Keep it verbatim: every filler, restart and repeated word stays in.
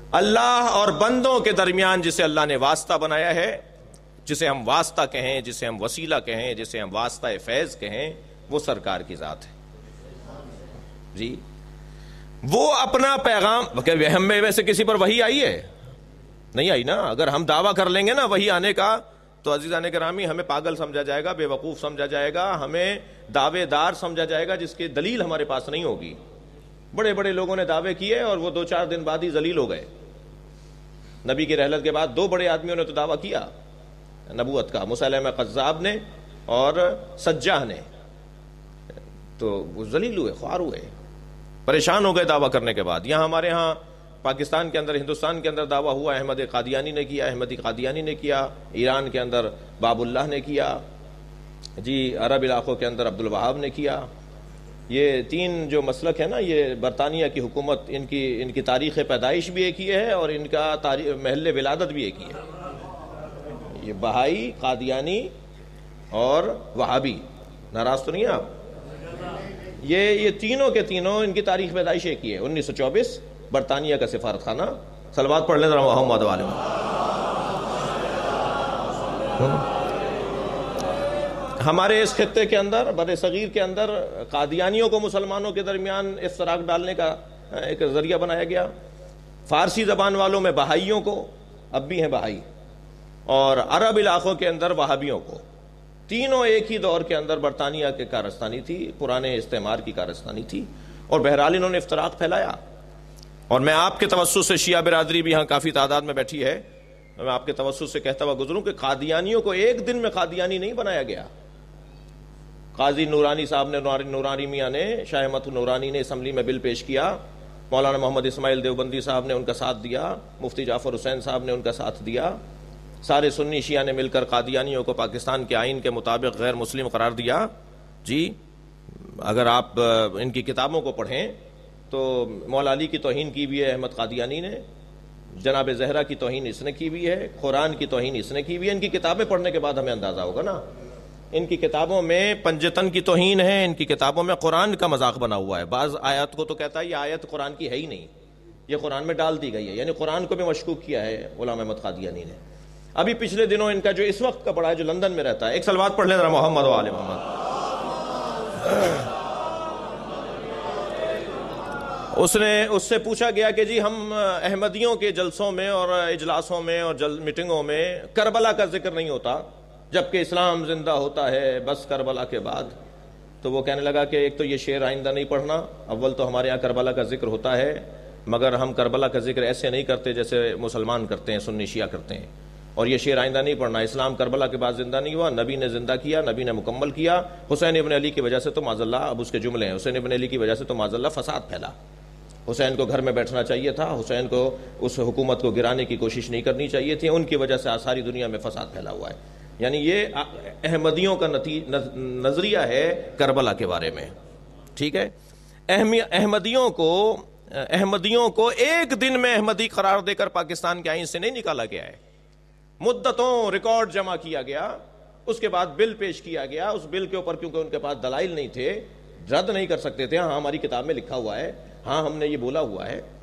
اللہ اور بندوں کے درمیان جسے اللہ نے واسطہ بنایا ہے، جسے ہم واسطہ کہیں، جسے ہم وسیلہ کہیں، جسے ہم واسطہ فیض کہیں، وہ سرکار کی ذات ہے جی۔ وہ اپنا پیغام، ہم میں ویسے کسی پر وحی آئی ہے؟ نہیں آئی نا۔ اگر ہم دعویٰ کر لیں گے نا وحی آنے کا تو عزیزان گرامی ہمیں پاگل سمجھا جائے گا، بے وقوف سمجھا جائے گا، ہمیں دعوے دار سمجھا جائے گا جس کی دلیل ہمارے پاس نہیں ہوگی۔ بڑے بڑے لوگوں نے دعوے کیے اور وہ دو چار دن بعد ہی ذلیل ہو گئے۔ نبی کی رحلت کے بعد دو بڑے آدمیوں نے تو دعویٰ کیا نبوت کا، مسیلمہ قذاب نے اور سجاح نے، تو وہ ذلیل ہوئے، خوار ہوئے، پریشان ہو گئے دعویٰ کرنے کے بعد۔ یہاں ہمارے ہاں پاکستان کے اندر، ہندوستان کے اندر دعویٰ ہوا، احمد قادیانی نے کیا، احمدی قادیانی نے کیا، ایران کے اندر باب اللہ نے کیا جی، عرب علاقوں کے اندر عبد الوہاب نے کیا۔ یہ تین جو مسلک ہے نا، یہ برطانیہ کی حکومت، ان کی ان کی تاریخ پیدائش بھی ایک ہی ہے اور ان کا تاریخ محل ولادت بھی ایک ہی ہے۔ یہ بہائی، قادیانی اور وہابی، ناراض تو نہیں ہیں آپ؟ یہ یہ تینوں کے تینوں ان کی تاریخ پیدائش ایک ہی ہے، انیس سو چوبیس، برطانیہ کا سفارت خانہ۔ صلوات پڑھ لیں ذرا محمد والے میں۔ ہمارے اس خطے کے اندر، بر صغیر کے اندر، قادیانیوں کو مسلمانوں کے درمیان افتراق ڈالنے کا ایک ذریعہ بنایا گیا۔ فارسی زبان والوں میں بہائیوں کو، اب بھی ہیں بہائی، اور عرب علاقوں کے اندر وہابیوں کو، تینوں ایک ہی دور کے اندر برطانیہ کے کارستانی تھی، پرانے استعمار کی کارستانی تھی، اور بہرحال انہوں نے افتراق پھیلایا۔ اور میں آپ کے توسط سے، شیعہ برادری بھی یہاں کافی تعداد میں بیٹھی ہے، میں آپ کے توسط سے کہتا ہوا گزروں کہ قادیانیوں کو ایک دن میں قادیانی نہیں بنایا گیا۔ قاضی نورانی صاحب نے، نورانی میاں نے، شاہ احمد نورانی نے اسمبلی میں بل پیش کیا، مولانا محمد اسماعیل دیوبندی صاحب نے ان کا ساتھ دیا، مفتی جعفر حسین صاحب نے ان کا ساتھ دیا، سارے سنی شیعہ نے مل کر قادیانیوں کو پاکستان کے آئین کے مطابق غیر مسلم قرار دیا جی۔ اگر آپ ان کی کتابوں کو پڑھیں تو مولا علی کی توہین کی بھی ہے احمد قادیانی نے، جناب زہرا کی توہین اس نے کی بھی ہے، قرآن کی توہین اس نے کی بھی ہے۔ ان کی کتابیں پڑھنے کے بعد ہمیں اندازہ ہوگا نا، ان کی کتابوں میں پنجتن کی توہین ہے، ان کی کتابوں میں قرآن کا مذاق بنا ہوا ہے۔ بعض آیات کو تو کہتا ہے یہ آیت قرآن کی ہے ہی نہیں، یہ قرآن میں ڈال دی گئی ہے، یعنی قرآن کو بھی مشکوک کیا ہے غلام احمد قادیانی نے۔ ابھی پچھلے دنوں ان کا جو اس وقت کا پڑا ہے، جو لندن میں رہتا ہے، ایک صلوات پڑھ لیں ذرا محمد و آل محمد۔ اس نے اس سے پوچھا گیا کہ جی ہم احمدیوں کے جلسوں میں اور اجلاسوں میں اور جل میٹنگوں میں کربلا کا ذکر نہیں ہوتا جبکہ اسلام زندہ ہوتا ہے بس کربلا کے بعد۔ تو وہ کہنے لگا کہ ایک تو یہ شعر آئندہ نہیں پڑھنا، اول تو ہمارے یہاں کربلا کا ذکر ہوتا ہے مگر ہم کربلا کا ذکر ایسے نہیں کرتے جیسے مسلمان کرتے ہیں، سنی شیعہ کرتے ہیں، اور یہ شعر آئندہ نہیں پڑھنا۔ اسلام کربلا کے بعد زندہ نہیں ہوا، نبی نے زندہ کیا، نبی نے مکمل کیا۔ حسین ابن علی کی وجہ سے تو معاذ اللہ، اب اس کے جملے ہیں، حسین ابن علی کی وجہ سے تو معاذ اللہ فساد پھیلا۔ حسین کو گھر میں بیٹھنا چاہیے تھا، حسین کو اس حکومت کو گرانے کی کوشش نہیں کرنی چاہیے تھی، ان کی وجہ سے ساری دنیا میں فساد پھیلا ہوا ہے۔ یعنی یہ احمدیوں کا نظریہ ہے کربلا کے بارے میں، ٹھیک ہے۔ احمدیوں کو احمدیوں کو ایک دن میں احمدی قرار دے کر پاکستان کے آئین سے نہیں نکالا گیا ہے، مدتوں ریکارڈ جمع کیا گیا، اس کے بعد بل پیش کیا گیا، اس بل کے اوپر کیونکہ ان کے پاس دلائل نہیں تھے، رد نہیں کر سکتے تھے، ہاں ہماری کتاب میں لکھا ہوا ہے، ہاں ہم نے یہ بولا ہوا ہے،